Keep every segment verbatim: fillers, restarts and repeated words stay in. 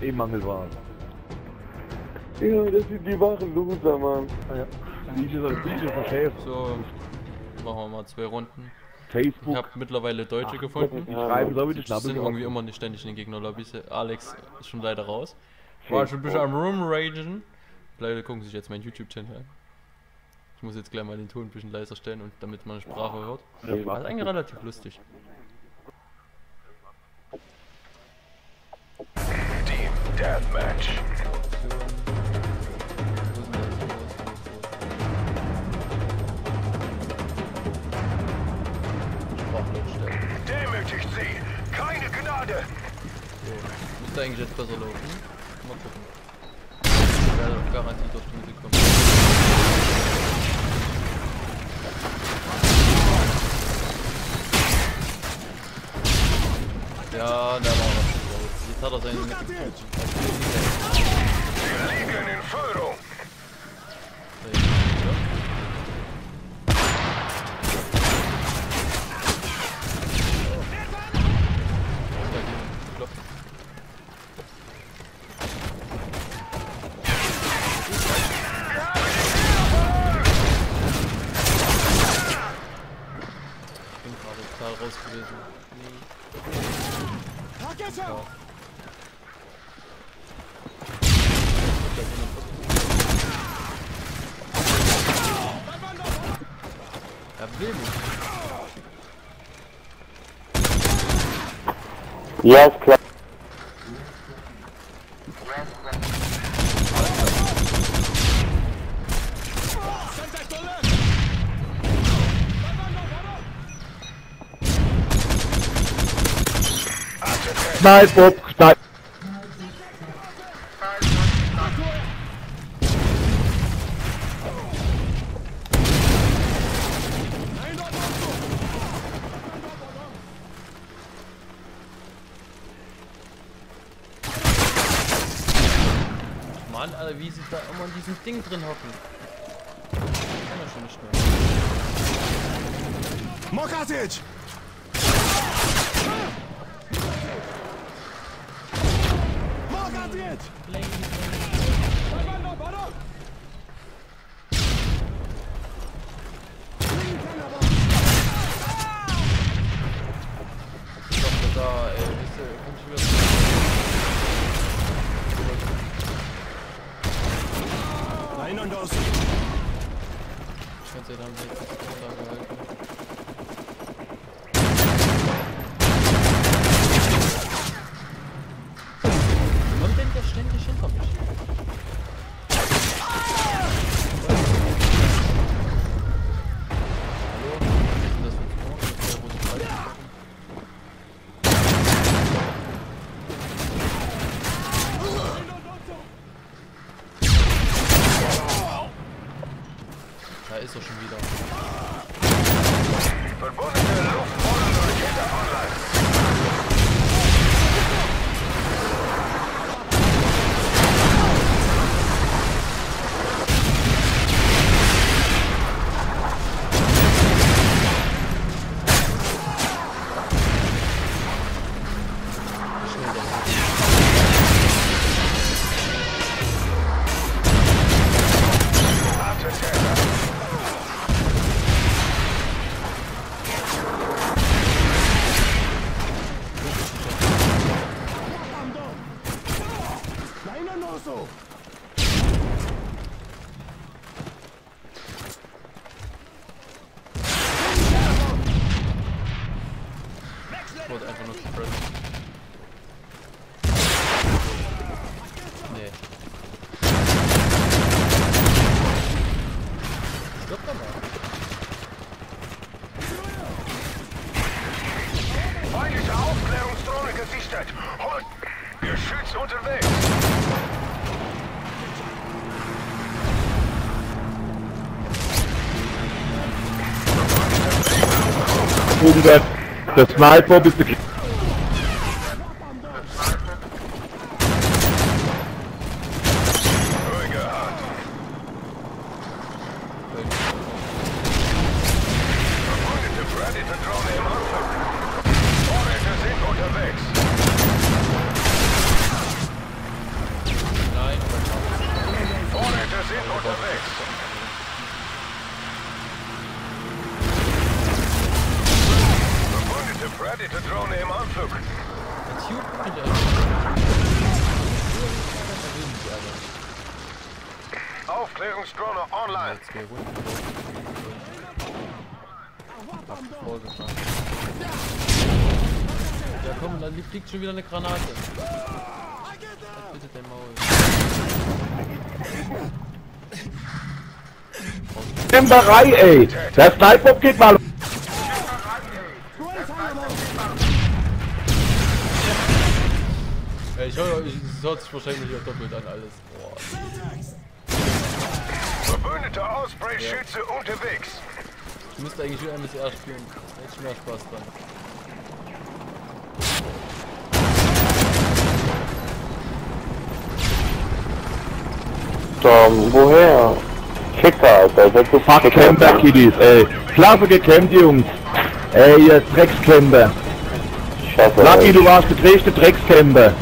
eh Mangelware. Ja, das sind die wahren Loser, Mann. Ah, ja. Wie ist das, wie ist das Chef? So, machen wir mal zwei Runden. Ich Facebook. habe mittlerweile Deutsche Ach, gefunden. Die schreiben so wie die Die Schnabel. sind irgendwie immer nicht ständig in den Gegnerlobbys. Alex ist schon leider raus. War schon ein bisschen am Room-Ragen. Leider gucken sich jetzt meinen YouTube-Channel an. Ich muss jetzt gleich mal den Ton ein bisschen leiser stellen, und damit man eine Sprache hört. Das Das ist eigentlich relativ lustig. Team Deathmatch. Demütigt sie! Keine Gnade! So, müsste eigentlich jetzt besser laufen. Mal gucken. Ich werde auf Garantie durch die Mitte kommen. Ja, da war er schon raus. Jetzt hat er seine Mitte gefunden. Wir liegen in Führung! Ich bin gerade total raus gewesen. Ja. Er will nicht. Ja, ist klar. Sniper, Sniper. Mann, Alter, wie sie da immer in diesem Ding drin hocken. Ich kann das schon nicht mehr. Mokatic! Ich hoffe, da, ey, wisst ihr, komm ich wieder. Rein und aus! Gott sei Dank, ich hab das da gehalten. Kommt denn der ständig hinter mich? Hallo? Was ist denn das für ein Tor? Das ist der rote Ball. Da ist er schon wieder. Verbundene Luftbodenrakete online! Ich wurde einfach nur gespreadet. Nee. Stopp doch mal. Feindliche Aufklärungsdrohne gesichtet! Holt! Geschütz unterwegs! Oben der, der Sniper bitte. Ruhige Hand! Verbündete Predator-Drohne im Anflug! Vorräte sind unterwegs! Aufklärungsdrohne online. Jetzt geh runter. Hab vorgefahren. Ja komm, da fliegt schon wieder eine Granate. Halt bitte dein Maul. Kämperei, ey! Der Sniper geht mal! Ey, ich höre, es hört sich wahrscheinlich auch doppelt an alles. Boah. Verbündete Osprey-Schütze unterwegs. Ich müsste eigentlich wieder M S R spielen. Da hätte ich mehr Spaß dran. Tom, woher? Ficker, Alter, das ist Fuck Camper, Kiddies, ey! Klasse gecampt, Jungs! Ey, ihr Dreckscamper! Scheiße. Lucky, du warst der größte Dreckscamper!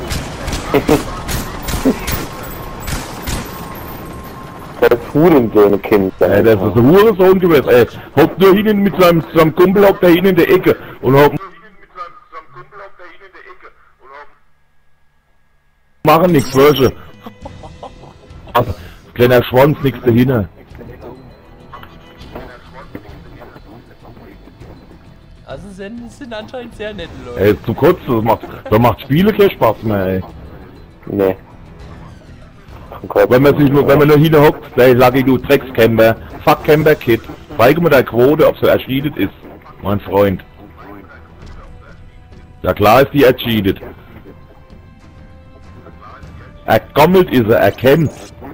Das ist Hurensohn, Kind. Ey, das ist ein Hurensohn gewesen, ey! Hockt nur hinten mit seinem, seinem Kumpel, hockt da hinten in der Ecke und hockt... Machen nix, Wörsche! Also, kleiner Schwanz, nix dahinter. Also sind, sind anscheinend sehr nette Leute. Ey, ist zu kurz, das macht, das macht Spiele keinen Spaß mehr, ey. Nee. Wenn man sich nur, wenn man nur hinten hockt, ey, Lucky, du Dreckscamper, fuck Camper Kid, zeige mir deine Quote, ob sie erschiedet ist, mein Freund. Ja klar ist die erschiedet. Ergommelt ist er, erkennt.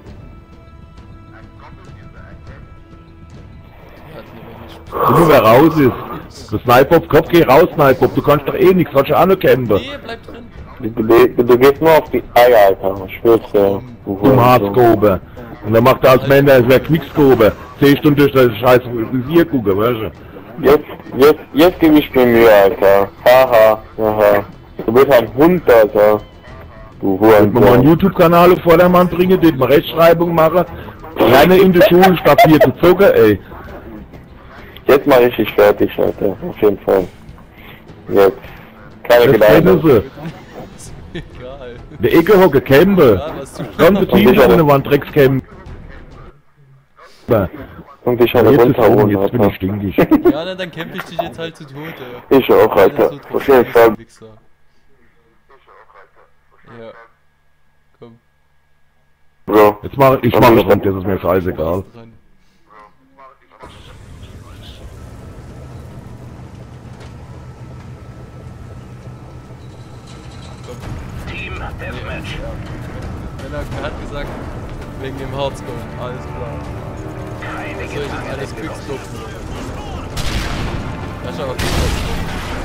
Nur wer raus ist. Der Sniper auf Kopf, geh raus, Sniper. Du kannst doch eh nichts, sollst du auch noch campen. Nee, bleib drin. Du, du, du gehst nur auf die Eier, Alter. Ich schwör's dir. Du Zum Harzgobe. Und dann macht er als Männer, es wäre Quickskobe. Zehn Stunden durch das scheiß Visier gucken, weißt du? Jetzt, jetzt, jetzt gebe ich mir Mühe, Alter. Haha, haha. Du bist ein Hund, Alter. Du Wenn wir mal einen Hurensohn. YouTube-Kanal auf Vordermann bringen, den wir Rechtschreibung machen, gerne in der Schule statt hier zu zocken, ey. Jetzt mal richtig fertig, Alter. Auf jeden Fall. Jetzt. Keine Das kennen Gedanken. sie. Egal. Der Ecke hocke Campe. Ja, was du Ganze Team drin waren Dreckscamper. Und ich habe Jetzt ist runterholen, jetzt bin Alter. ich stinkig. Ja, na, dann kämpfe ich dich jetzt halt zu Tode. Ich auch, Alter. Auf jeden Fall. Wichser. Ja. Komm. Bro. Jetzt mach ich mach es und das ist mir scheißegal. Dran. Team Deathmatch. Er hat gesagt, wegen dem Herzgold. Alles klar. Keine Soll ich jetzt Gefangene alles geflohen. quickstoppen? Ja, schau mal, quickstoppen.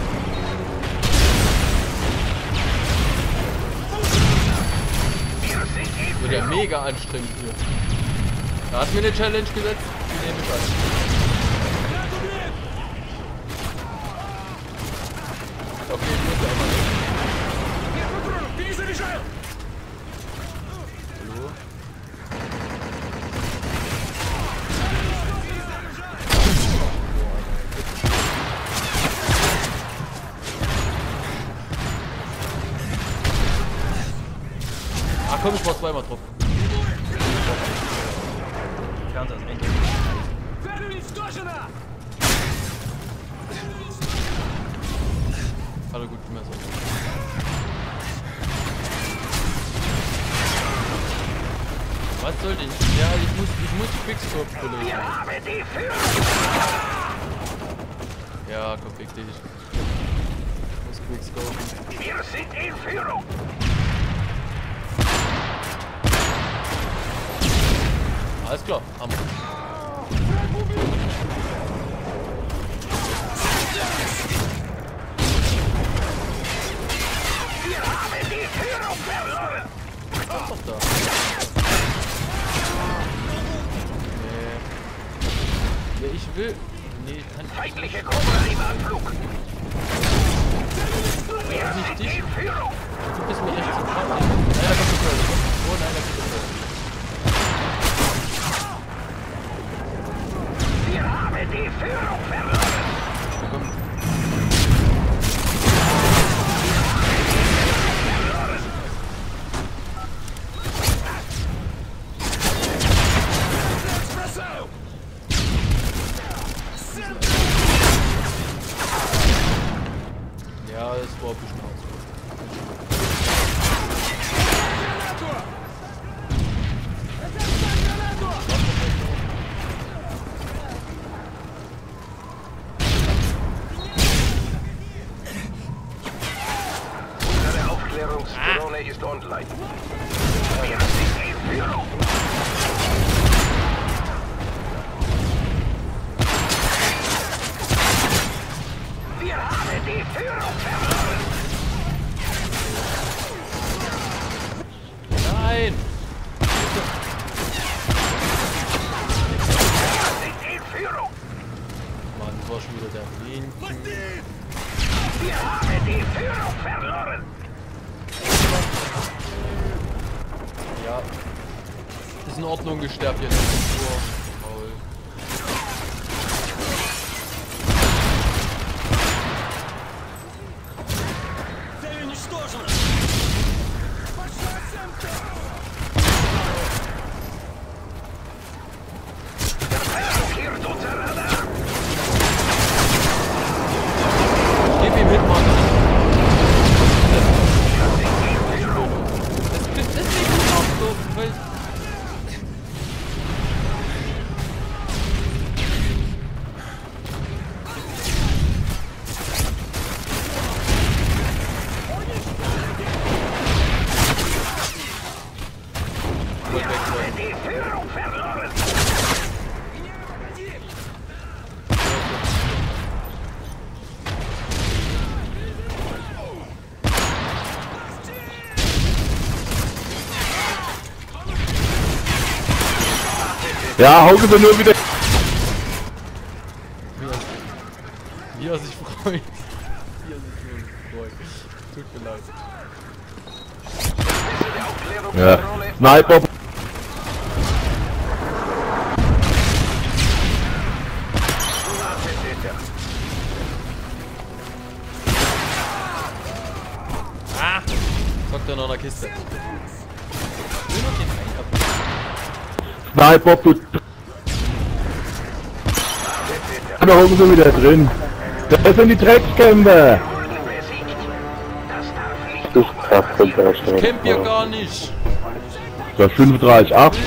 Wir sind in Wird ja mega anstrengend hier. Da hat mir eine Challenge gesetzt, die nehme ich an. Okay, ich muss einmal weg. Hallo? Ah komm, ich war zweimal drauf. Fernseher ist endlich. Hallo, gut, mehr so. Was soll ich? Ja, ich muss, ich muss Quickscope belegen. Wir haben die Führung. Ja, komm, fick dich. Ich muss Quickscope. Wir sind in Führung. Alles klar, haben wir. Wir haben die Führung verloren. Was doch da? Nee. Ja, ich will. Nee, kann ich Feindliche Gruppe im Anflug. Wir nicht sind dich. in Führung. Du bist mir rechts im Fahrrad. Nein, da kommt der Curl. Oh nein, da kommt der Curl. Wir haben die Führung verloren. Da kommt. ist online. Wir sind in Führung. Wir haben die Führung verloren. Nein! Wir sind in Führung. Mann, das war schon wieder der Link. Wir haben die Führung verloren. Ja. Ist in Ordnung, ich sterbe jetzt nicht nur. Faul. Blockiert unser Radar. Gib ihm hin, Mann. Wir sind in Führung. Das, das, das ist nicht auch so, weil... Wir haben die Führung verloren. Ja, Hauke sind nur wieder. Wie er sich freut. Wie er sich nur freut. Tut mir leid. Die Aufklärung Ja. der Rolle. Sniper. Attentäter. Ah! Zockt er noch in der Kiste. Ich will noch den einen ab. Sniper, du. Da Hauke sind wieder drin. Da sind die Dreckskämpfer. Wurden besiegt. Das darf nicht Du Kacke, der Ich camp hier gar nicht. Das fünfunddreißig, acht.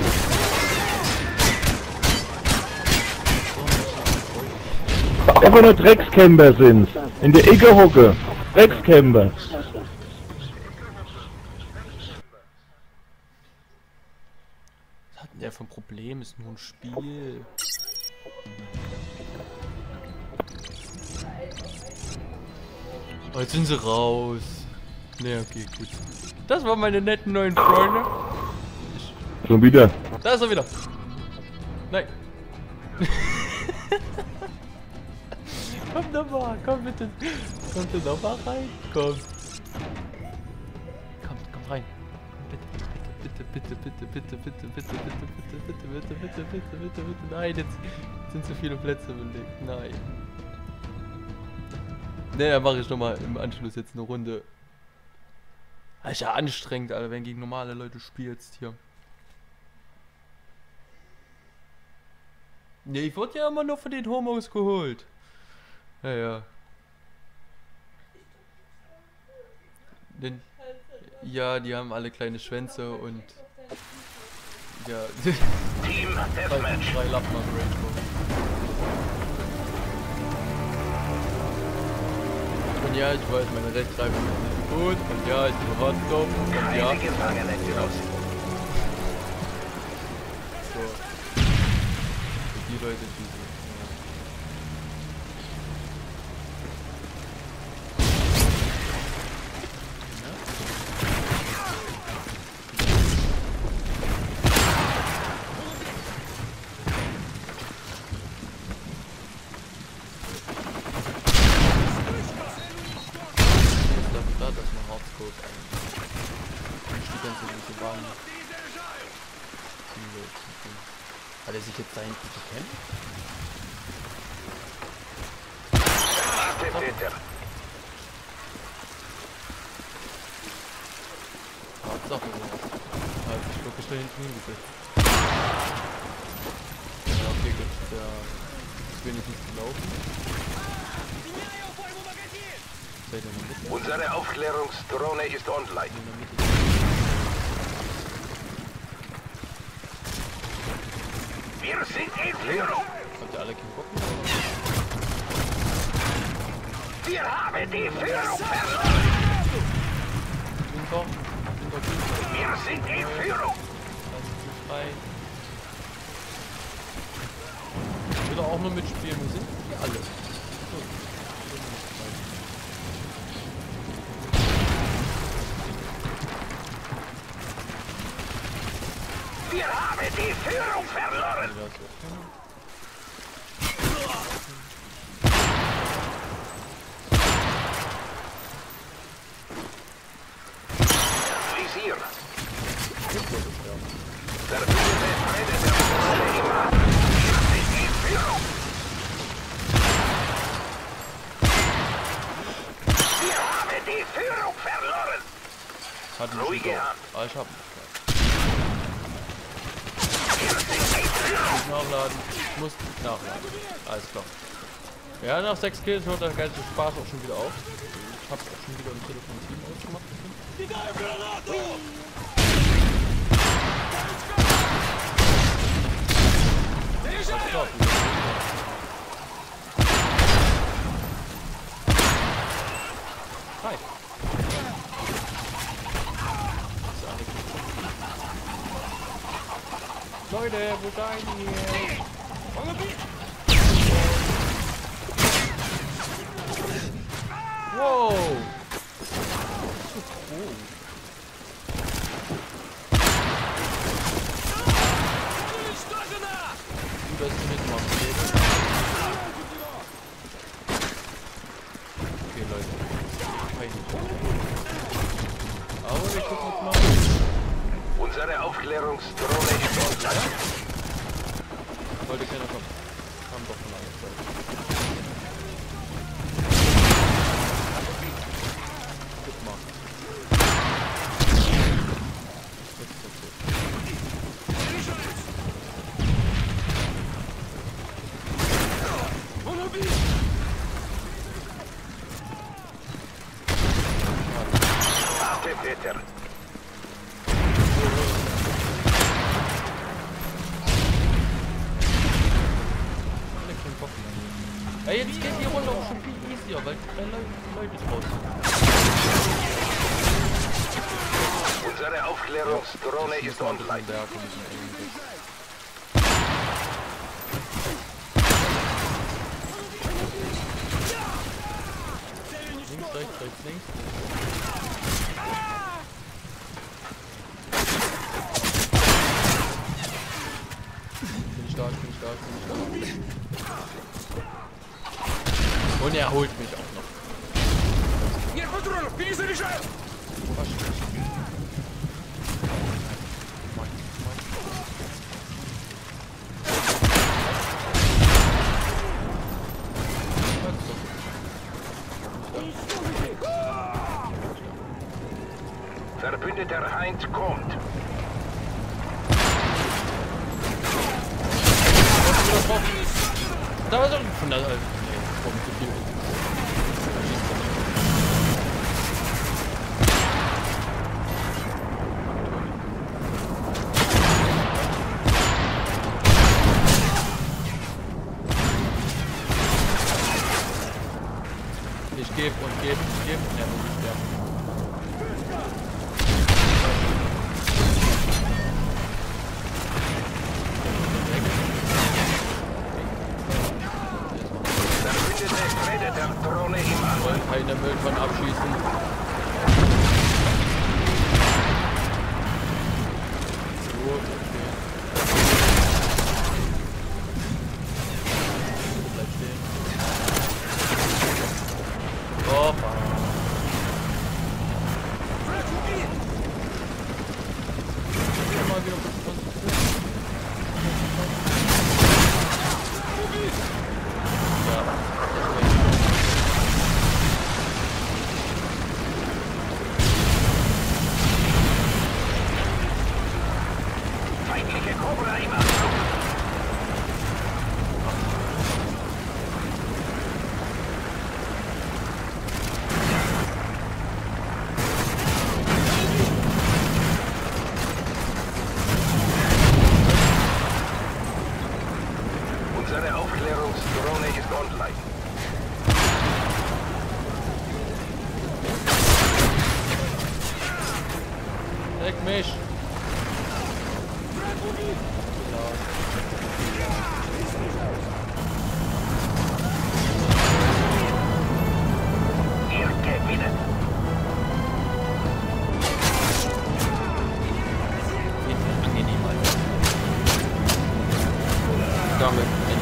Einfach nur Dreckskämpfer sind. In der Ecke hocke. Dreckskämpfer. Was hat denn der für ein Problem? Ist nur ein Spiel. Oh, jetzt sind sie raus. Ne, okay, gut. Das waren meine netten neuen Freunde. Schon wieder. Da ist er wieder. Nein. Komm doch mal, komm bitte. Komm bitte noch mal rein. Komm. Komm, komm rein. Bitte, bitte, bitte, bitte, bitte, bitte, bitte, bitte, bitte, bitte, bitte, bitte, bitte, bitte, bitte. Nein, jetzt sind zu viele Plätze belegt. Nein. Ne, dann mache ich nochmal im Anschluss jetzt eine Runde. Das ist ja anstrengend, Alter, wenn gegen normale Leute spielst hier. Ne, ich wurde ja immer nur von den Homos geholt. Ja, ja. Den, ja, die haben alle kleine Schwänze und... Ja, Team drei, Deathmatch. drei Lappen am Rainbow. Und ja, ich weiß, meine Rechtschreibung ist nicht gut. Und ja, ich bin Hardstop. Und ja. Keine Gefangene raus. So. Für die Leute, die so. Da, das ist ein Hardscope. Und die ganze diese Bahn. Hat er sich jetzt da hinten gekämpft? Attentäter. Tatsache, ja. Er hat sich wirklich da hinten hingesetzt. Ja, okay, gut. Der ist wenigstens gelaufen. Seid ihr in der Mitte? Unsere Aufklärungsdrohne ist online. In der Mitte. Wir sind in Führung. Habt ihr alle keinen Bock mehr? Wir haben die Führung verloren. Winter? Wir sind in Führung. Frei. Will er auch nur mitspielen, wir sind hier alle. So. Wir haben die Führung verloren. Visier. Verbündete Feinde der Zentrale im Hafen. Wir sind in Führung. Wir haben die Führung verloren. Hat mich Ruhige nicht Hand. Ah, ich hab Wir sind in Führung. muss nachladen. Ich muss nachladen. Alles klar. Ja, nach sechs Kills hört der ganze Spaß auch schon wieder auf. Ich hab's auch schon wieder im Telefon Team ausgemacht. Alles klar. Hi. Leute, wo seid ihr? Wow! Oh. Du, das ist mitmachen. Okay, Leute. Aber wir gucken uns mal. Unsere Aufklärungsdrohne ist online. Wollte keiner kommen. Kam doch von einer Seite. Gut machen. Jetzt ist okay. Warte, Peter. Ja, jetzt geht die Runde auch schon viel easier, weil drei Leute, Leute draus sind. Unsere Aufklärungsdrohne ist online. Berg und diesen engen Weg. Links, rechts, rechts, links. Bin stark, bin stark, bin stark. Und er holt mich auch noch. Нет патронов, перезаряжаю! Was schlecht. Verbündeter Feind kommt. Da war so ein von der Alten. Nee, kommt zu viel. Ich gebe und gebe und gebe und er muss nicht sterben. Verbündete redet Leck mich! Ihr gewinnt. Angenehm, Alter. Danke.